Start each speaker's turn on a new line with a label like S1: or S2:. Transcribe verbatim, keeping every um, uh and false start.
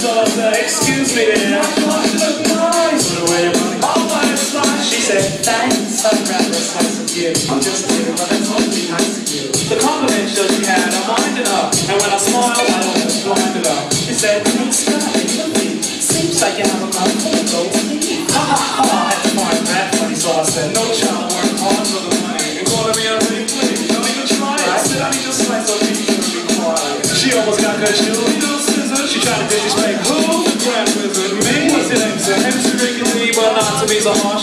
S1: So I said, excuse me there. She said, thanks, I'd rather a slice of you. I'm just kidding, but that's awfully nice of you. The compliment show she had, I minded up. And when I smiled, I almost blinded up. She said, thanks, God, seems like you have a mouth full of gold teeth. Ha ha ha, I had to find that funny, so I said, no child, work hard for the money. And calling me a pretty please, don't even try it. I said, I need a slice of you to be quiet. She almost got her shoe, little scissors. She tried to disrespect who? The grand wizard, me. What's your name, sir? M C Ricky Lee, but not to me so harsh.